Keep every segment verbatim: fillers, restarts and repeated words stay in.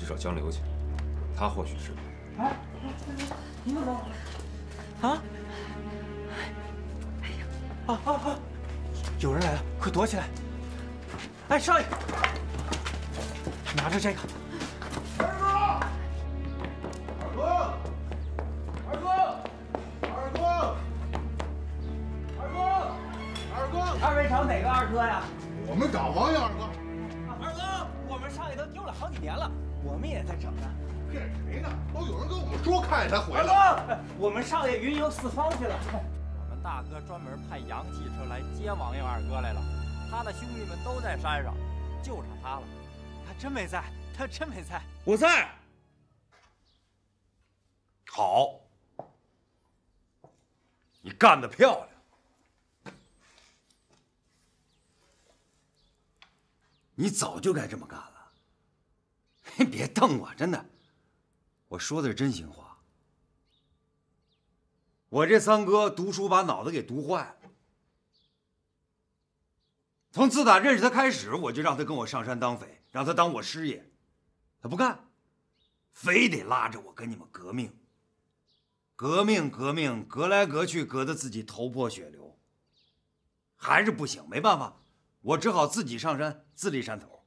去找江流去，他或许知道。 哎，你怎么？啊？哎呀！啊啊啊！有人来了，快躲起来！哎，少爷，拿着这个。 二哥，二哥，二哥，二哥，二哥，二哥， 二位找哪个二哥呀？ 我们找王爷二哥。 二哥，我们少爷都丢了好几年了，我们也在找呢。 骗谁呢？都有人跟我们说看见他回来了。 二哥，我们少爷云游四方去了。 我们大哥专门派洋汽车来接王爷二哥来了，他的兄弟们都在山上，就差他了。 他真没在，他真没在。 我在。好，你干得漂亮。你早就该这么干了。你别瞪我，真的，我说的是真心话。我这三哥读书把脑子给读坏了。从自打认识他开始，我就让他跟我上山当匪，让他当我师爷，他不干，非得拉着我跟你们革命。革命革命，革来革去，革得自己头破血流，还是不行，没办法，我只好自己上山，自立山头。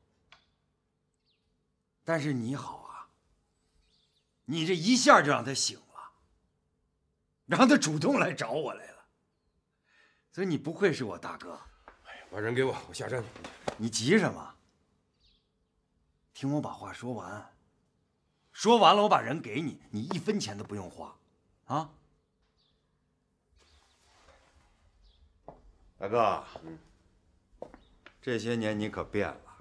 但是你好啊，你这一下就让他醒了，让他主动来找我来了，所以你不愧是我大哥。 把人给我，我下山去。 你急什么？听我把话说完。说完了，我把人给你，你一分钱都不用花，啊？大哥，嗯，这些年你可变了，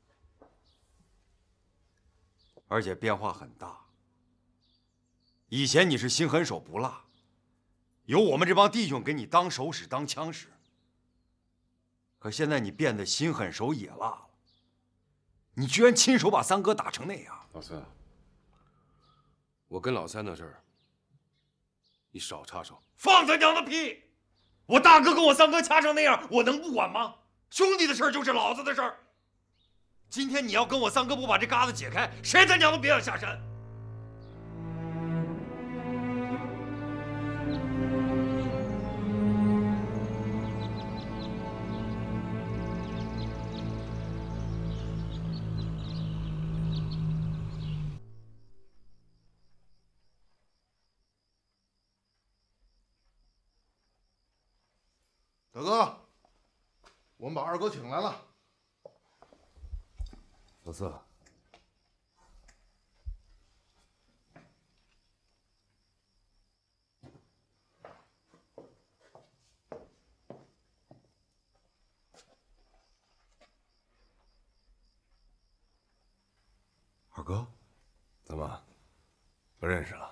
而且变化很大。以前你是心狠手不辣，有我们这帮弟兄给你当手使、当枪使。可现在你变得心狠手也辣了，你居然亲手把三哥打成那样！ 老三，我跟老三的事儿，你少插手。 放他娘的屁！我大哥跟我三哥掐成那样，我能不管吗？兄弟的事儿就是老子的事儿。今天你要跟我三哥不把这疙瘩解开，谁他娘都别想下山！ 大哥，我们把二哥请来了。 老四， 二哥， 怎么不认识了？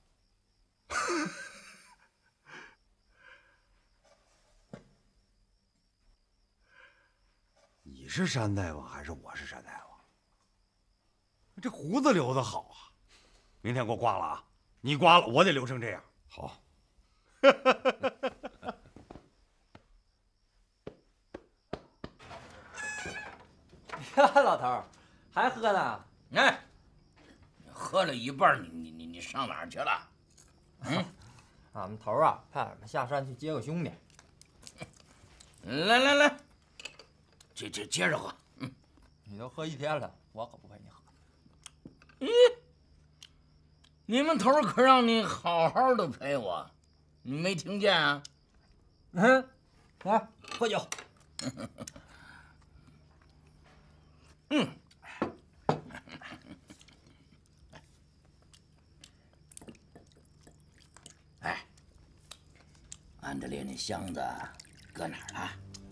你是山大王还是我是山大王？这胡子留的好啊！明天给我刮了啊！你刮了，我得留成这样。 好。 呀，老头儿，还喝呢？ 哎，喝了一半，你你你你上哪儿去了？嗯， 俺们头儿啊，派俺们下山去接个兄弟。 来来来，这这接着喝。嗯， 你都喝一天了，我可不陪你喝。 咦，你们头儿可让你好好的陪我，你没听见啊？ 嗯，来喝酒。 嗯。哎，安德烈那箱子搁哪儿了？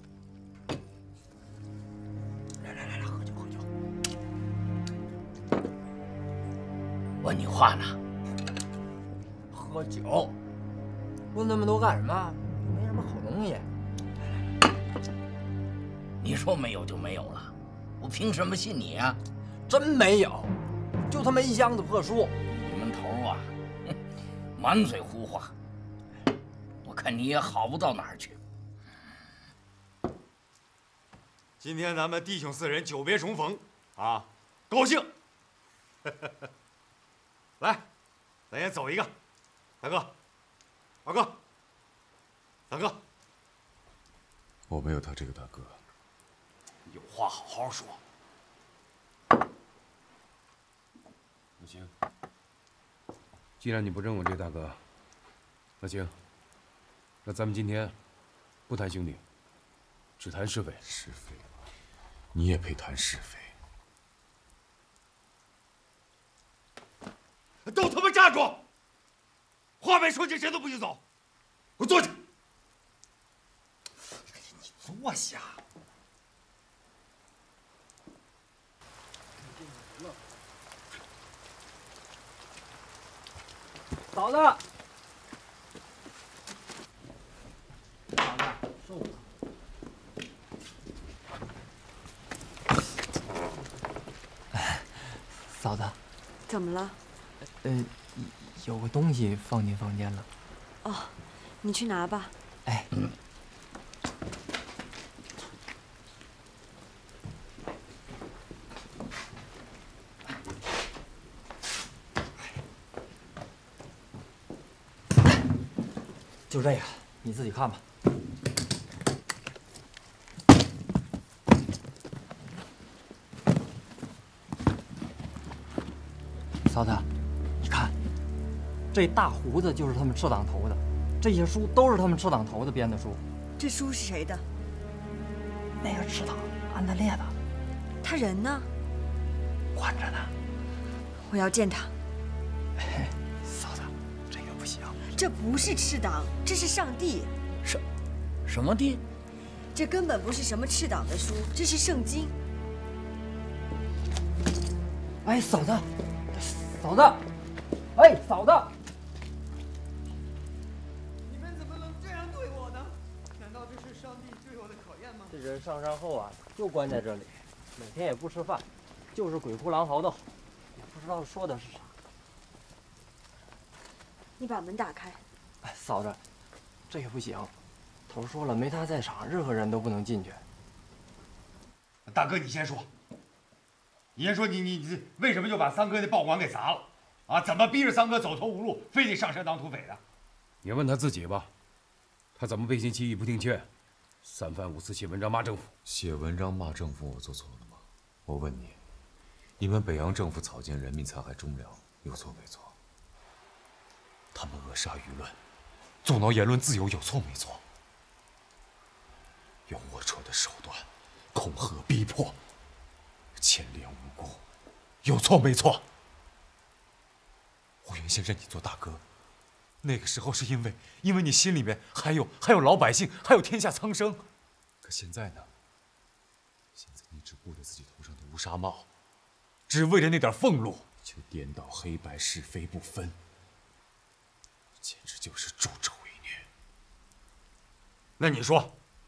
来来来来，喝酒喝酒。问你话呢？ 喝酒？问那么多干什么？没什么好东西。 你说没有就没有了，我凭什么信你啊？ 真没有，就他妈一箱子破书。 你们头啊，哼，满嘴胡话，我看你也好不到哪儿去。 今天咱们弟兄四人久别重逢啊，高兴。 来，咱也走一个，大哥，二哥，大哥， 我没有他这个大哥。 有话好好说。 那行，既然你不认我这大哥，那行，那咱们今天不谈兄弟，只谈是非。是非，你也配谈是非？ 都他妈站住！话没说尽，谁都不许走！给我坐下！你坐下。 嫂子，嫂子，受了。 嫂子， 怎么了？ 呃，有个东西放进房间了。 哦，你去拿吧。 哎。嗯就这个，你自己看吧。嫂子，你看，这大胡子就是他们赤党头的，这些书都是他们赤党头的编的书。 这书是谁的？ 那个赤党安德烈的。 他人呢？ 关着呢。 我要见他。 哎，嫂子，这个不行。 这不是赤党，这是上帝。 什什么帝？ 这根本不是什么赤党的书，这是圣经。 哎，嫂子，嫂子，哎，嫂子， 你们怎么能这样对我呢？难道这是上帝对我的考验吗？ 这人上山后啊，就关在这里，每天也不吃饭，就是鬼哭狼嚎的吼，也不知道说的是啥。 你把门打开。 哎，嫂子，这也不行，头说了，没他在场，任何人都不能进去。 大哥，你先说。你先说你你你为什么就把三哥那报馆给砸了？啊，怎么逼着三哥走投无路，非得上山当土匪的？ 你问他自己吧，他怎么背信弃义不听劝，三番五次写文章骂政府？ 写文章骂政府，我做错了吗？我问你，你们北洋政府草菅人命、残害忠良，有错没错？他们扼杀舆论，阻挠言论自由，有错没错？用龌龊的手段恐吓逼迫，牵连无辜，有错没错？我原先认你做大哥，那个时候是因为因为你心里面还有还有老百姓，还有天下苍生。可现在呢？现在你只顾着自己头上的乌纱帽，只为了那点俸禄，就颠倒黑白是非不分，简直就是助纣为虐。 那你说，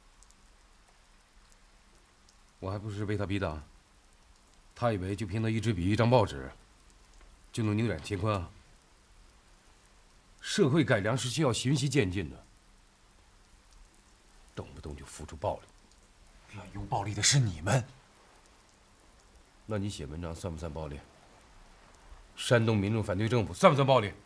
我还不是被他逼的？他以为就凭他一支笔、一张报纸，就能扭转乾坤啊？社会改良是需要循序渐进的，动不动就付出暴力。 滥用暴力的是你们。 那你写文章算不算暴力？煽动民众反对政府算不算暴力？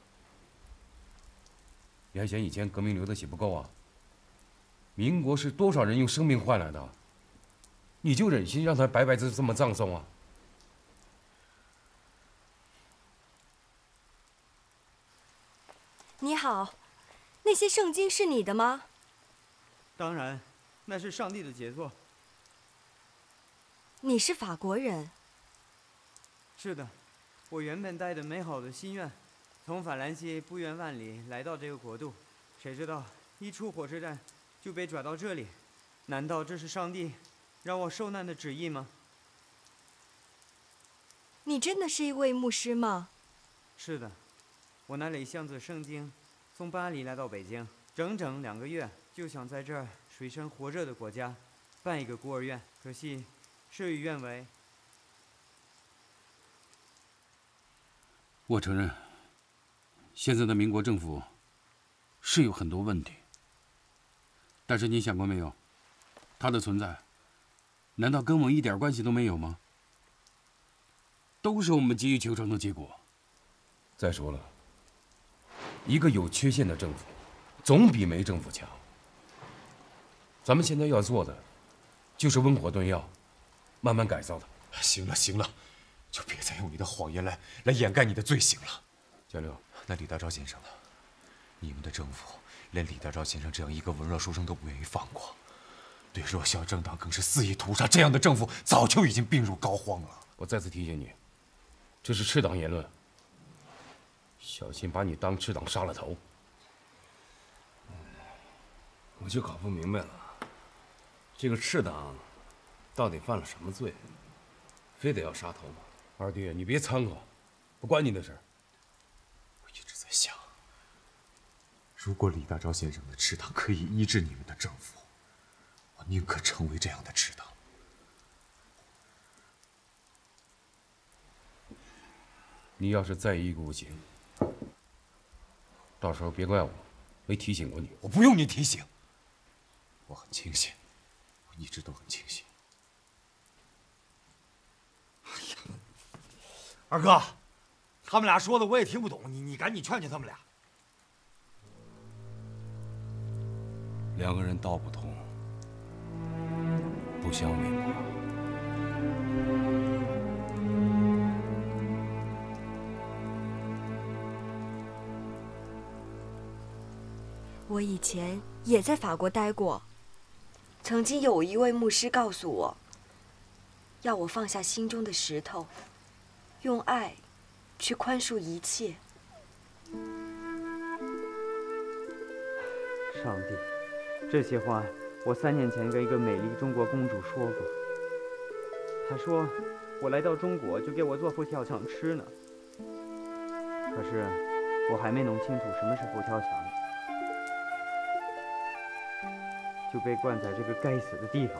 你还嫌以前革命流的血不够啊？民国是多少人用生命换来的？你就忍心让他白白的这么葬送啊？ 你好，那些圣经是你的吗？ 当然，那是上帝的杰作。 你是法国人？ 是的，我原本带着美好的心愿，从法兰西不远万里来到这个国度，谁知道一出火车站就被拽到这里。难道这是上帝让我受难的旨意吗？ 你真的是一位牧师吗？ 是的，我拿了一箱子圣经，从巴黎来到北京，整整两个月，就想在这儿水深火热的国家办一个孤儿院，可惜事与愿违。 我承认，现在的民国政府是有很多问题，但是你想过没有，它的存在，难道跟我一点关系都没有吗？ 都是我们急于求成的结果。再说了，一个有缺陷的政府，总比没政府强。咱们现在要做的，就是温火炖药，慢慢改造它。 行了行了，就别再用你的谎言来来掩盖你的罪行了。 小六， 那李大钊先生呢？你们的政府连李大钊先生这样一个文弱书生都不愿意放过，对弱小政党更是肆意屠杀。这样的政府早就已经病入膏肓了。 我再次提醒你，这是赤党言论，小心把你当赤党杀了头。 我就搞不明白了，这个赤党到底犯了什么罪，非得要杀头吗？ 二弟，你别掺和，不关你的事儿。 我一直在想，如果李大钊先生的赤党可以医治你们的政府，我宁可成为这样的赤党。 你要是再一意孤行，到时候别怪我没提醒过你。 我不用你提醒，我很清醒，我一直都很清醒。 哎呀，二哥，他们俩说的我也听不懂，你你赶紧劝劝他们俩。 两个人道不同，不相为谋。 我以前也在法国待过，曾经有一位牧师告诉我，要我放下心中的石头，用爱去宽恕一切。 上帝，这些话我三年前跟一个美丽中国公主说过。她说我来到中国就给我做佛跳墙吃呢。可是我还没弄清楚什么是佛跳墙，就被关在这个该死的地方。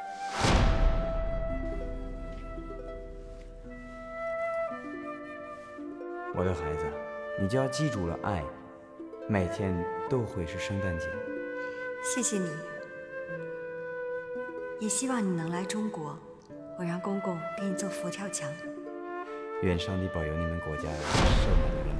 我的孩子，你就要记住了爱，每天都会是圣诞节。 谢谢你，也希望你能来中国，我让公公给你做佛跳墙。 愿上帝保佑你们国家寿满圆满。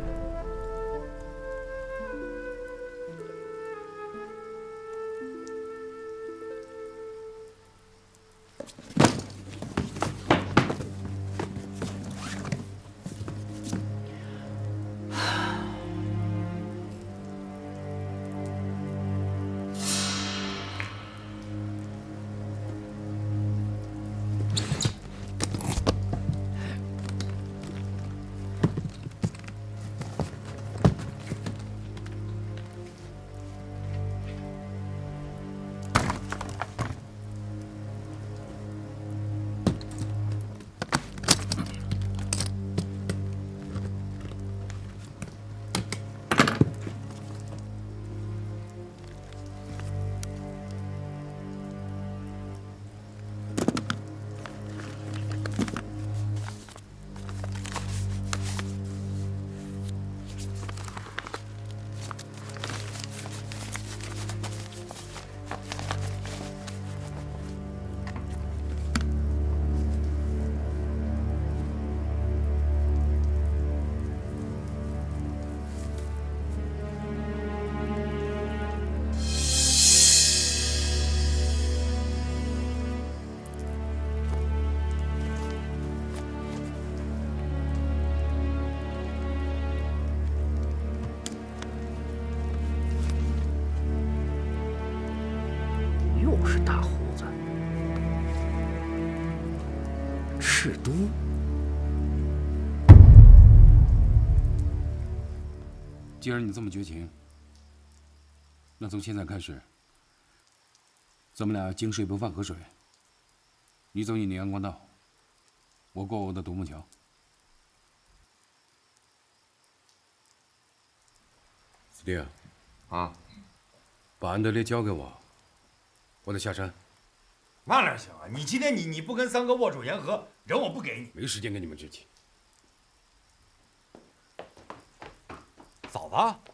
又是大胡子，赤都。 既然你这么绝情，那从现在开始，咱们俩井水不犯河水。你走你的阳关道，我过我的独木桥。子弟， 啊， 把安德烈交给我，我得下山。 那哪行啊！你今天你你不跟三哥握手言和，人我不给你。 没时间跟你们置气。 嫂子，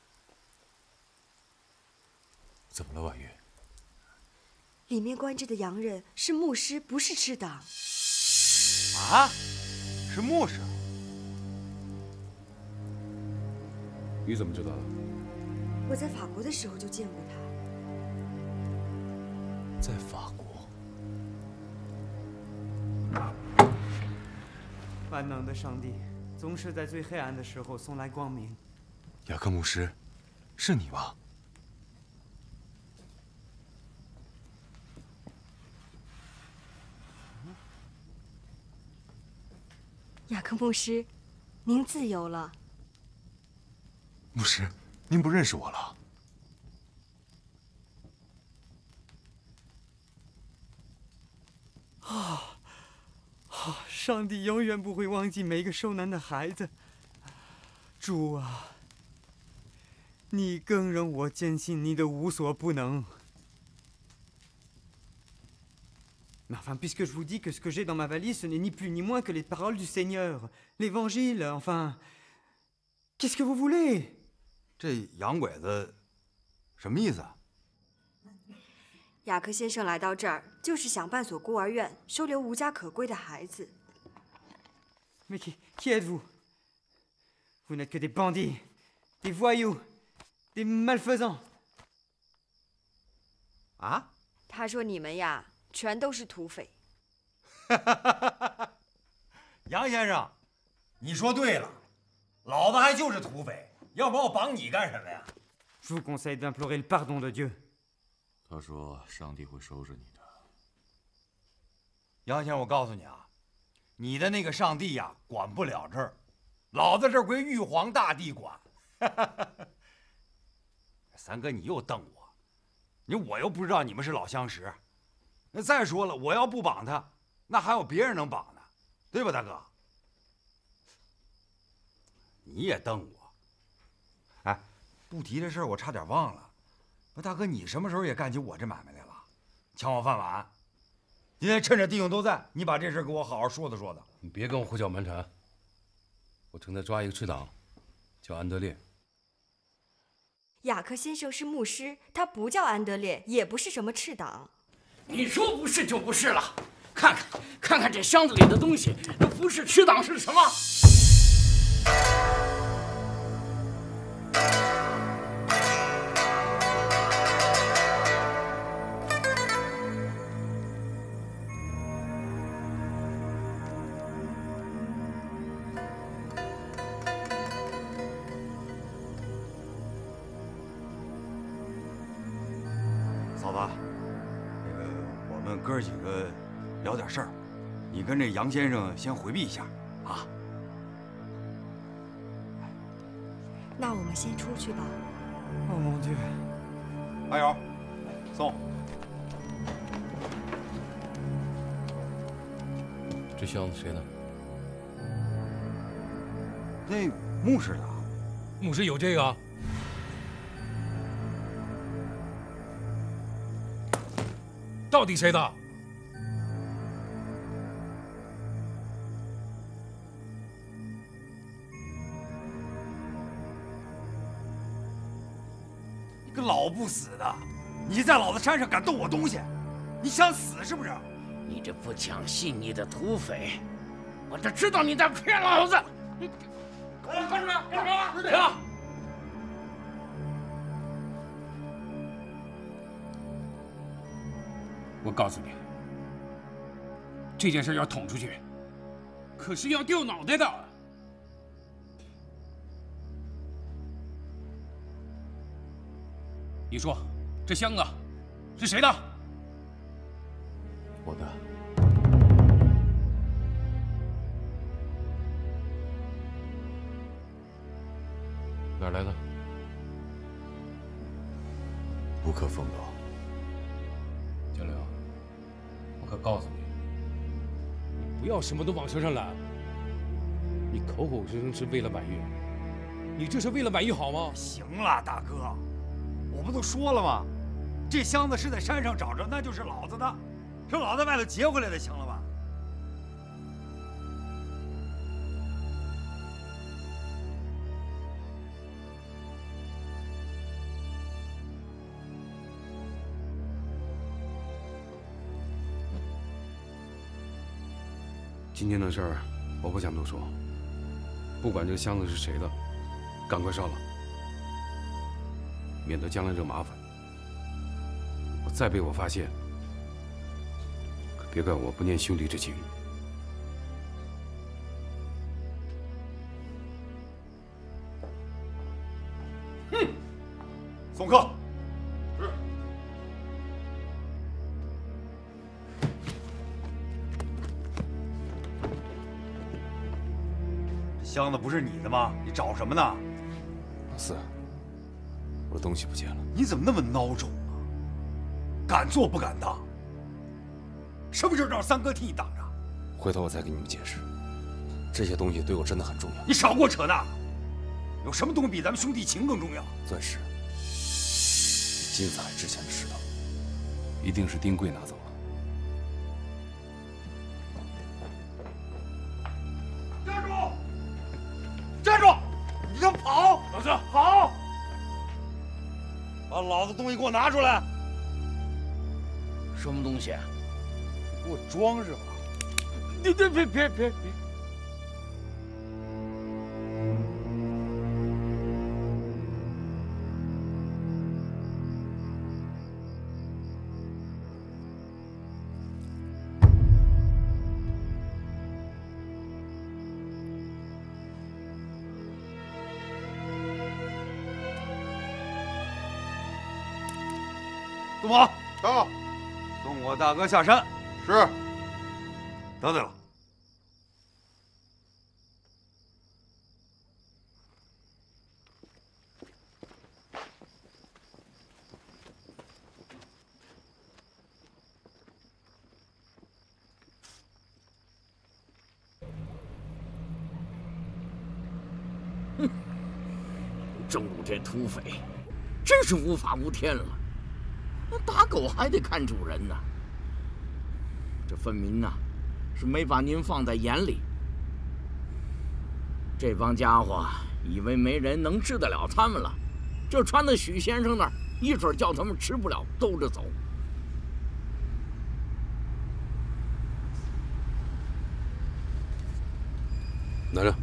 怎么了，婉玉？ 里面关着的洋人是牧师，不是赤党。 啊？ 是牧师。 你怎么知道的？ 我在法国的时候就见过他。 在法国。 万能的上帝总是在最黑暗的时候送来光明。 雅克牧师，是你吗？ 雅克牧师，您自由了。 牧师，您不认识我了？ 啊啊！上帝永远不会忘记每个受难的孩子。主啊，你更让我坚信你的无所不能。Mais enfin, puisque je vous dis que ce que j'ai dans ma valise, ce n'est ni plus ni moins que les paroles du Seigneur, l'Évangile, enfin, qu'est-ce que vous voulez? 这洋鬼子什么意思啊？ 雅克先生来到这儿，就是想办所孤儿院，收留无家可归的孩子。 Mais qui, qui êtes-vous? Vous n'êtes que des bandits, des voyous, des malfaisants. 啊？ 他说你们呀，全都是土匪。 杨先生，你说对了，老子还就是土匪，要把我绑你干什么呀？ Je vous conseille d'implorer le pardon de Dieu. 他说上帝会收拾你的。 杨先生，我告诉你啊，你的那个上帝呀，管不了这儿，老子这归玉皇大帝管。三哥，你又瞪我，你我又不知道你们是老相识。那再说了，我要不绑他，那还有别人能绑呢，对吧，大哥？你也瞪我。哎，不提这事儿，我差点忘了。那大哥，你什么时候也干起我这买卖来了？抢我饭碗！今天趁着弟兄都在，你把这事给我好好说道说道。 你别跟我胡搅蛮缠。我正在抓一个赤党，叫安德烈。 雅克先生是牧师，他不叫安德烈，也不是什么赤党。 你说不是就不是了。看看，看看这箱子里的东西，那不是赤党是什么？ 嫂子，那个我们哥几个聊点事儿，你跟这杨先生先回避一下啊。 那我们先出去吧。 Oh mon Dieu！ 阿友，送。 这箱子谁的？ 那牧师的。 牧师有这个？ 到底谁的？ 你个老不死的！你在老子山上敢动我东西，你想死是不是？ 你这不讲信义的土匪，我就知道你在骗老子！你干什么？干什么？停！ 我告诉你，这件事要捅出去，可是要掉脑袋的。你说，这箱子是谁的？ 我的。 哪儿来的？ 乌克风岛。 江流，我可告诉你，你不要什么都往身上揽。你口口声声是为了婉玉，你这是为了婉玉好吗？ 行了，大哥，我不都说了吗？这箱子是在山上找着，那就是老子的，是老子外头劫回来的，行了吧？ 今天的事儿，我我不想多说，不管这个箱子是谁的，赶快烧了，免得将来惹麻烦。我再被我发现，可别怪我不念兄弟之情。 哼，送客。 箱子不是你的吗？你找什么呢？ 老四，我的东西不见了。 你怎么那么孬种啊？敢做不敢当，什么事让三哥替你挡着？ 回头我再给你们解释。这些东西对我真的很重要。 你少给我扯那个！有什么东西比咱们兄弟情更重要？ 钻石，金子海之前的石头， 一定是丁贵拿走了。 站住！你敢跑！老四，跑！把老子东西给我拿出来！ 什么东西？ 给我装是吧？ 别别别别别别！ 杜某， 到， 送我大哥下山。 是。 得罪了。 哼，正午这土匪，真是无法无天了。 那打狗还得看主人呢，这分明啊是没把您放在眼里。这帮家伙以为没人能治得了他们了，就传到许先生那儿，一准叫他们吃不了兜着走。 拿着。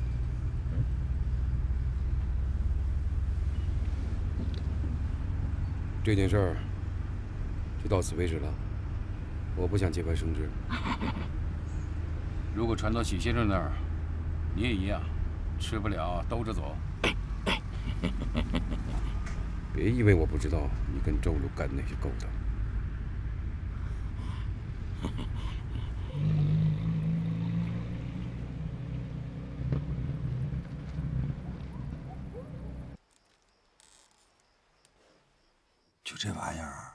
这件事儿。 就到此为止了，我不想节外生枝。如果传到许先生那儿，你也一样，吃不了兜着走。别以为我不知道你跟周鲁干那些勾当。 就这玩意儿。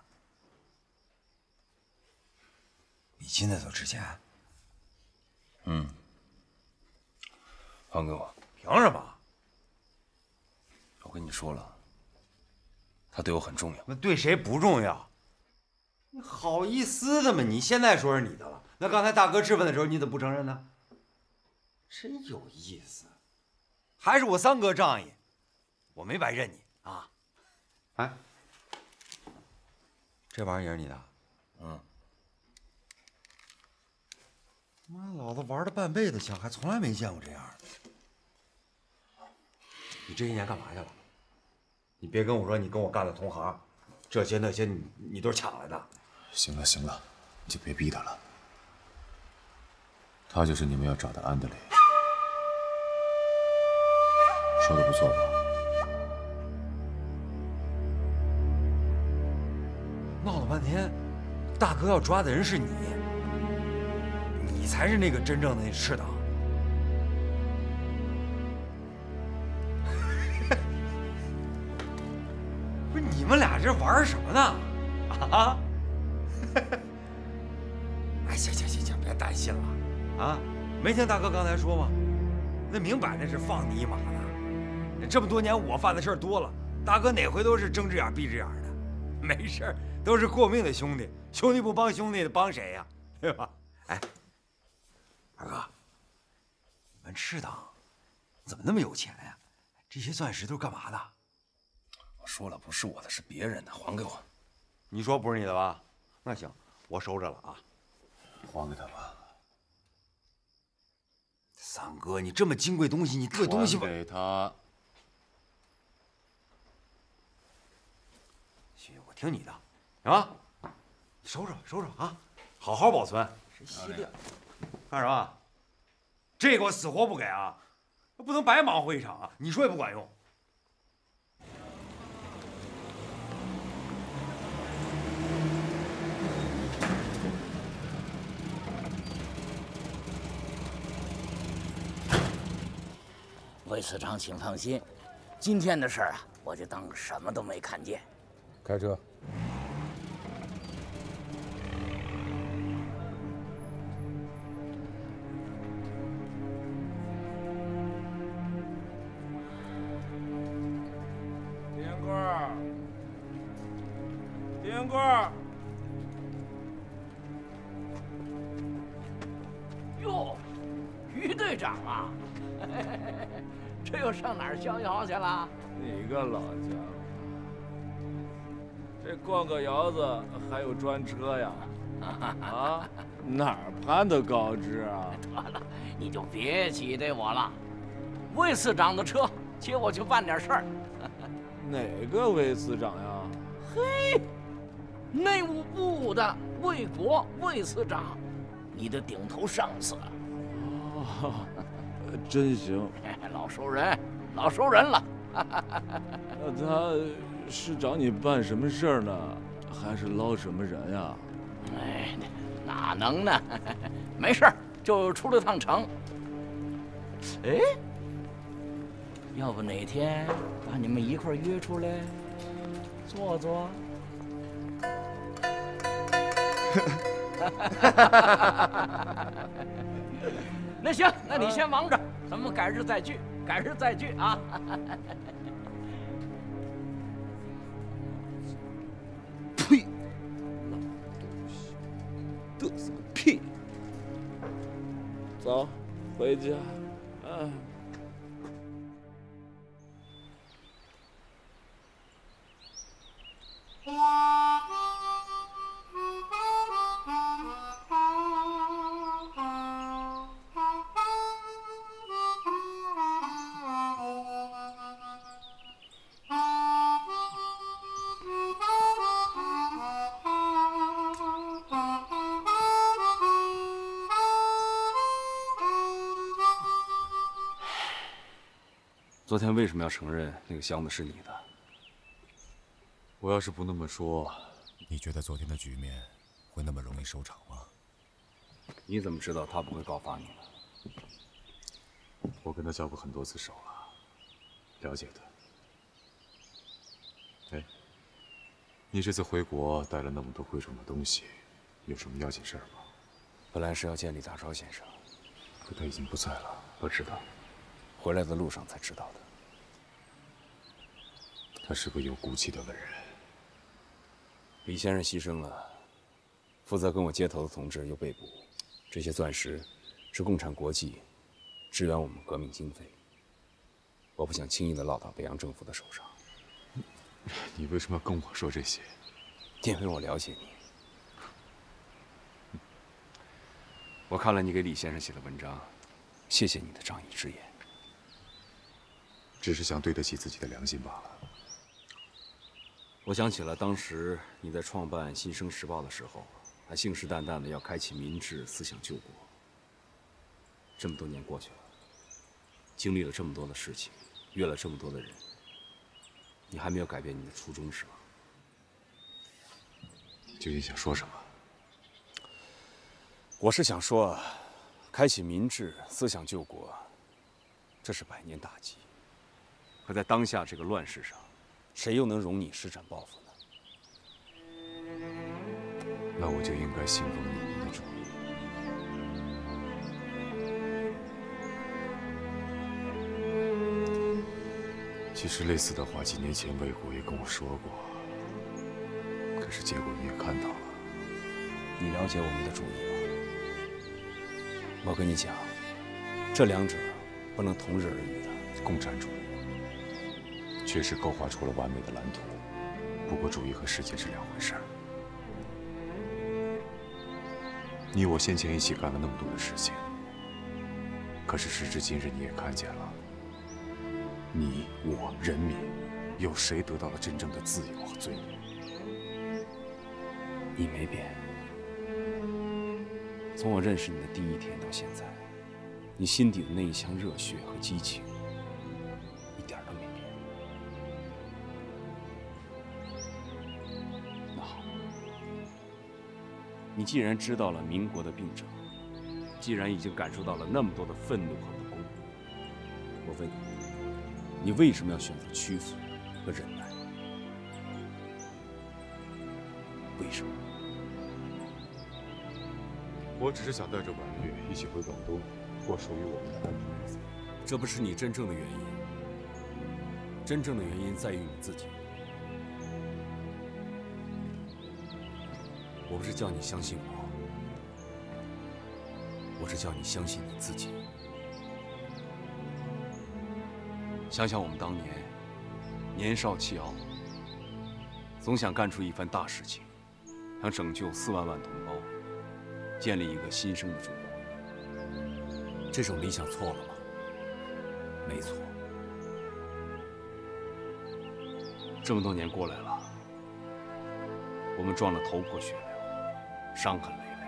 比金子都值钱。 嗯，还给我。 凭什么？ 我跟你说了，他对我很重要。 那对谁不重要？你好意思的吗？你现在说是你的了，那刚才大哥质问的时候，你怎么不承认呢？真有意思，还是我三哥仗义，我没白认你啊。哎，这玩意儿也是你的？ 嗯。 妈，老子玩了半辈子枪，还从来没见过这样的。你这些年干嘛去了？你别跟我说你跟我干的同行，这些那些你你都是抢来的。 行了行了，你就别逼他了。他就是你们要找的安德烈，说的不错吧？ 闹了半天，大哥要抓的人是你。 你才是那个真正的那赤党。不是你们俩这玩什么呢？啊？哎，行行行行，别担心了啊！没听大哥刚才说吗？那明摆着是放你一马呢。这么多年我犯的事儿多了，大哥哪回都是睁只眼闭只眼的。没事，都是过命的兄弟，兄弟不帮兄弟，帮谁呀？对吧？哎。 二哥，你们赤党怎么那么有钱呀？这些钻石都是干嘛的？ 我说了，不是我的，是别人的，还给我。 你说不是你的吧？那行，我收着了啊。 还给他吧。 三哥，你这么金贵东西，你这东西还给他。 行，我听你的，啊，你收着收着啊，好好保存。是稀的，干什么？这个我死活不给啊！不能白忙活一场啊！你说也不管用。 魏司长，请放心，今天的事儿啊，我就当什么都没看见。 开车。 丁贵儿，丁贵儿。 哟，于队长啊！这又上哪儿逍遥去了？ 你个老家伙，这逛个窑子还有专车呀？啊，哪儿攀的高枝啊？ 得了，你就别挤兑我了。魏司长的车，接我去办点事儿。 哪个魏司长呀？ 嘿，内务部的魏国魏司长，你的顶头上司。 哦。真行， 老熟人，老熟人了。 那他是找你办什么事儿呢？还是捞什么人呀？ 哎，哪能呢？没事儿，就出了趟城。哎，要不哪天把你们一块儿约出来坐坐？那行，那你先忙着，咱们改日再聚，改日再聚啊！ 呸！老东西，嘚瑟个屁！走，回家。啊。 昨天为什么要承认那个箱子是你的？ 我要是不那么说，你觉得昨天的局面会那么容易收场吗？ 你怎么知道他不会告发你呢？ 我跟他交过很多次手了，了解他。哎，你这次回国带了那么多贵重的东西，有什么要紧事儿吗？ 本来是要见李大钊先生， 可他已经不在了。 我知道，回来的路上才知道的。 他是个有骨气的文人。 李先生牺牲了，负责跟我接头的同志又被捕，这些钻石是共产国际支援我们革命经费，我不想轻易的落到北洋政府的手上。 你为什么要跟我说这些？ 因为我了解你。我看了你给李先生写的文章，谢谢你的仗义直言。 只是想对得起自己的良心罢了。 我想起了当时你在创办《新生时报》的时候，还信誓旦旦的要开启民治，思想救国。这么多年过去了，经历了这么多的事情，约了这么多的人，你还没有改变你的初衷是吗？ 究竟想说什么？ 我是想说，开启民治，思想救国，这是百年大计。可在当下这个乱世上，谁又能容你施展抱负呢？ 那我就应该信奉你们的主意。其实类似的话，几年前魏国也跟我说过，可是结果你也看到了。 你了解我们的主意吗？我跟你讲，这两者不能同日而语的。 共产主义确实构画出了完美的蓝图，不过主义和实践是两回事儿。你我先前一起干了那么多的事情， 可是时至今日，你也看见了，你我人民，有谁得到了真正的自由和尊严？ 你没变。从我认识你的第一天到现在，你心底的那一腔热血和激情，一点都没变。那好，你既然知道了民国的病症，既然已经感受到了那么多的愤怒和不公，我问你，你为什么要选择屈服和忍耐？为什么？ 我只是想带着婉玉一起回广东，过属于我们的安定日子。 这不是你真正的原因，真正的原因在于你自己。我不是叫你相信我，我是叫你相信你自己。想想我们当年年少气傲，总想干出一番大事情，想拯救四万万同胞，建立一个新生的中国。这种理想错了吗？没错。这么多年过来了，我们撞得头破血流，伤痕累累。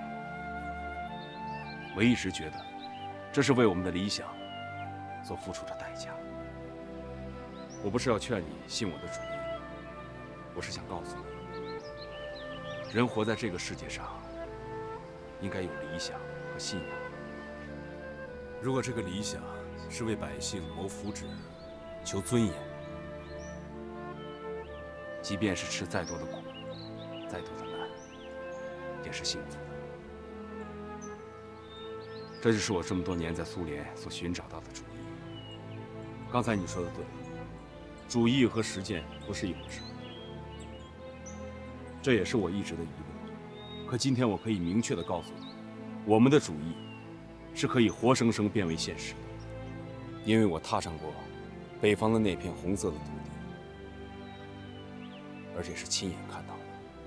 我一直觉得，这是为我们的理想所付出的代价。我不是要劝你信我的主意，我是想告诉你，人活在这个世界上，应该有理想和信仰。如果这个理想是为百姓谋福祉、求尊严，即便是吃再多的苦、再多的难，也是幸福的。这就是我这么多年在苏联所寻找到的主义。刚才你说的对，主义和实践不是一回事，这也是我一直的疑问。可今天我可以明确地告诉你，我们的主义是可以活生生变为现实的，因为我踏上过北方的那片红色的土地，而且是亲眼看到的。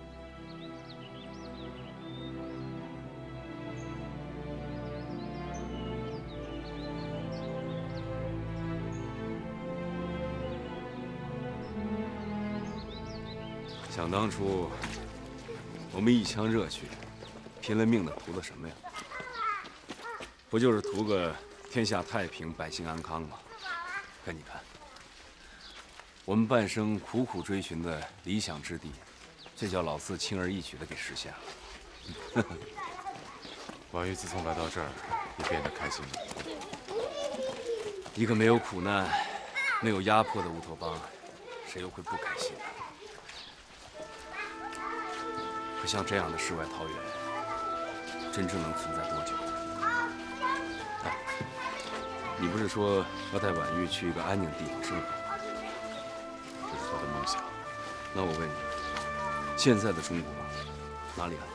想当初，我们一腔热血，拼了命的图的什么呀？不就是图个天下太平、百姓安康吗？可你看，我们半生苦苦追寻的理想之地，却叫老四轻而易举的给实现了。 婉玉自从来到这儿，也变得开心了。 一个没有苦难、没有压迫的乌托邦，谁又会不开心呢？可像这样的世外桃源，真正能存在多久？哎，你不是说要带婉玉去一个安宁的地方生活吗？ 这是她的梦想。 那我问你，现在的中国哪里安宁？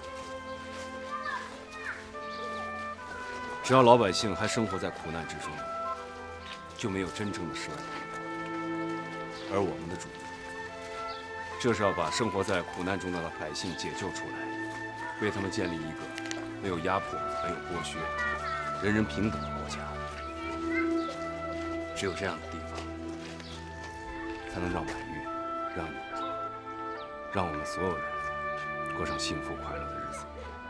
只要老百姓还生活在苦难之中，就没有真正的世外桃源。而我们的主义，这是要把生活在苦难中的百姓解救出来，为他们建立一个没有压迫、没有剥削、人人平等的国家。只有这样的地方，才能让婉玉、让你、让我们所有人过上幸福快乐的日子。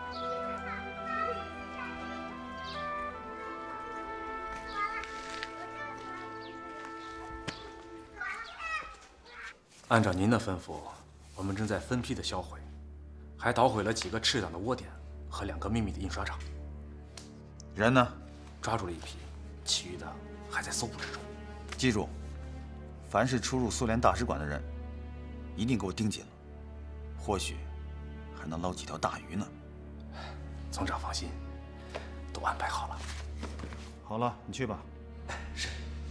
按照您的吩咐，我们正在分批的销毁，还捣毁了几个赤党的窝点和两个秘密的印刷厂。 人呢？ 抓住了一批，其余的还在搜捕之中。 记住，凡是出入苏联大使馆的人，一定给我盯紧了，或许还能捞几条大鱼呢。 总长放心，都安排好了。 好了，你去吧。 是。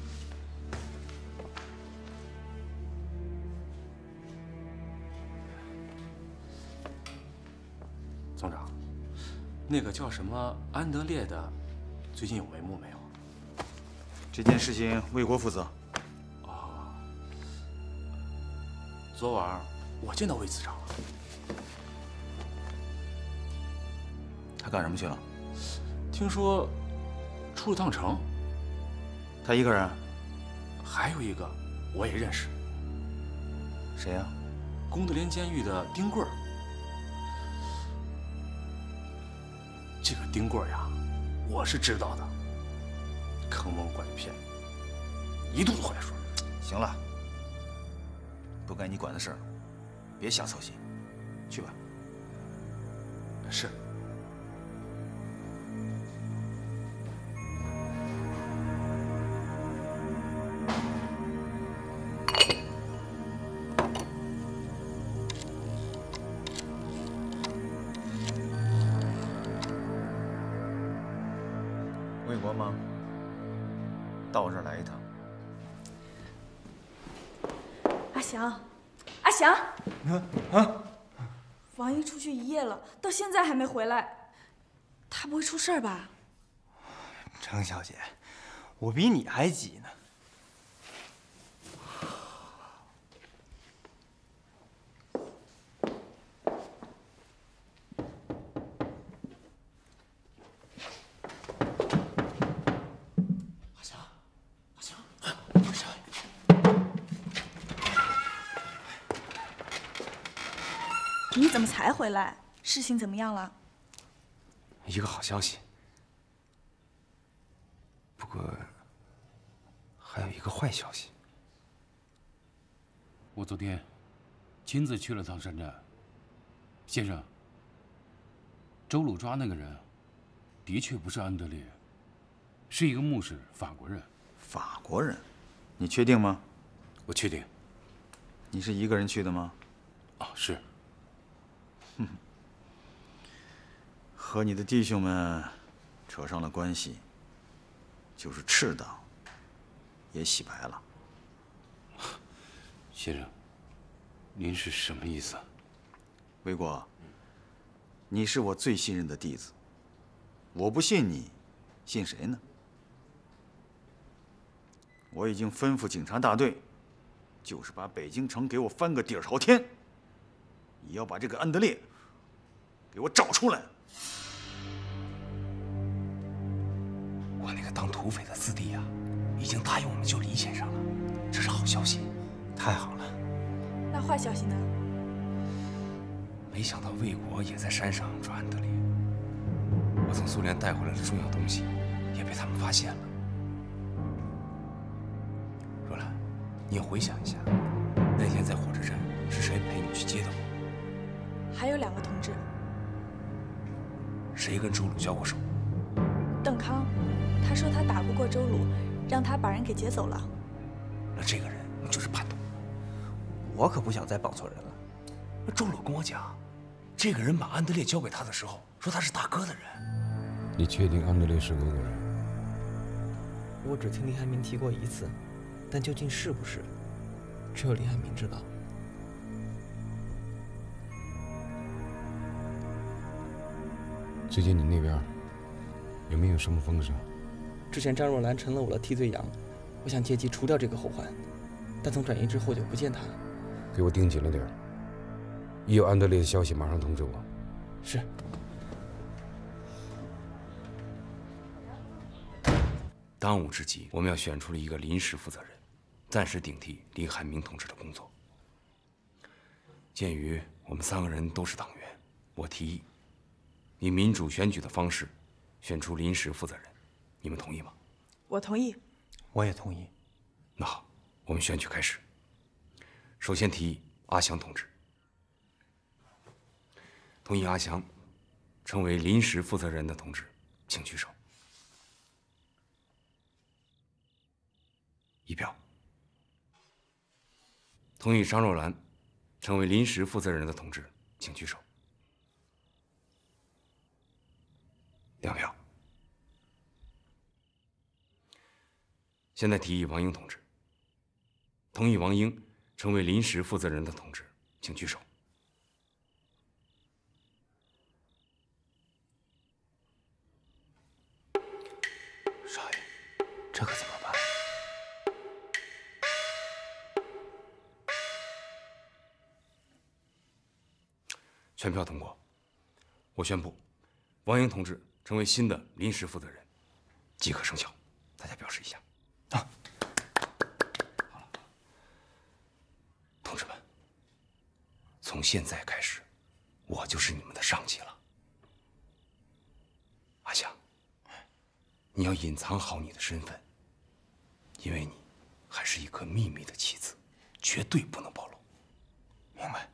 总长，那个叫什么安德烈的，最近有眉目没有？ 这件事情魏国负责。 哦，昨晚我见到魏次长了。 他干什么去了？ 听说出了趟城。 他一个人？ 还有一个我也认识。 谁呀？ 功德林监狱的丁贵儿。这个丁贵儿呀，我是知道的，坑蒙拐骗，一肚子坏水。 行了，不该你管的事儿，别瞎操心，去吧。 是。 魏国吗？到我这儿来一趟。 阿祥，阿祥， 啊啊！ 王英出去一夜了，到现在还没回来，他不会出事儿吧？ 程小姐，我比你还急呢。 你怎么才回来？事情怎么样了？ 一个好消息，不过还有一个坏消息。 我昨天亲自去了趟山寨。先生，周鲁抓那个人，的确不是安德烈，是一个牧师，法国人。 法国人？你确定吗？ 我确定。 你是一个人去的吗？ 啊，是。 哼，和你的弟兄们扯上了关系，就是赤党也洗白了。 先生，您是什么意思？ 魏国，你是我最信任的弟子，我不信你，信谁呢？我已经吩咐警察大队，就是把北京城给我翻个底儿朝天，也要把这个安德烈给我找出来。 我那个当土匪的子弟呀、啊，已经答应我们救李先生了，这是好消息，太好了。 那坏消息呢？ 没想到魏国也在山上抓安德烈，我从苏联带回来的重要东西也被他们发现了。若兰，你回想一下，那天在火车站是谁陪你去接的我？ 还有两个同志。 谁跟周鲁交过手？ 邓康，他说他打不过周鲁，让他把人给劫走了。 那这个人就是叛徒。 我可不想再绑错人了。 那周鲁跟我讲，这个人把安德烈交给他的时候，说他是大哥的人。 你确定安德烈是俄国人？ 我只听林汉民提过一次，但究竟是不是，只有林汉民知道。 最近你那边有没有什么风声？ 之前张若兰成了我的替罪羊，我想借机除掉这个后患，但从转移之后就不见他。 给我盯紧了点儿，一有安德烈的消息马上通知我。 是。 当务之急，我们要选出了一个临时负责人，暂时顶替林汉明同志的工作。鉴于我们三个人都是党员，我提议以民主选举的方式选出临时负责人，你们同意吗？ 我同意。 我也同意。 那好，我们选举开始。首先提议阿祥同志，同意阿祥成为临时负责人的同志，请举手。一票。同意张若兰成为临时负责人的同志，请举手。两票。现在提议王英同志，同意王英成为临时负责人的同志，请举手。 少爷，这可怎么办？ 全票通过，我宣布，王英同志成为新的临时负责人，即可生效。大家表示一下。 啊，好了，同志们，从现在开始，我就是你们的上级了。阿香，你要隐藏好你的身份，因为你还是一个秘密的棋子，绝对不能暴露。 明白。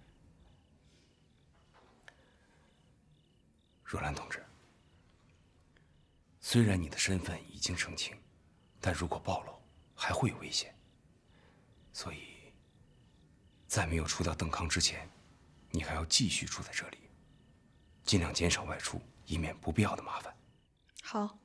若兰同志，虽然你的身份已经澄清，但如果暴露，还会有危险。所以，在没有除掉邓康之前，你还要继续住在这里，尽量减少外出，以免不必要的麻烦。 好。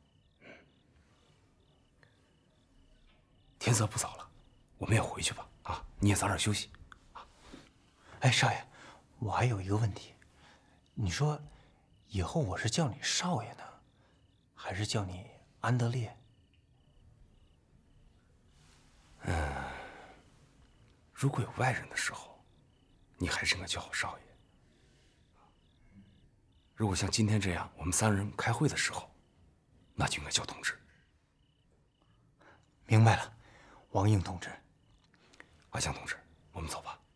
天色不早了，我们也回去吧。啊，你也早点休息。 哎，少爷，我还有一个问题，你说，以后我是叫你少爷呢，还是叫你安德烈？ 嗯，如果有外人的时候，你还是应该叫我少爷。如果像今天这样，我们三人开会的时候，那就应该叫同志。 明白了，王英同志。 阿香同志，我们走吧。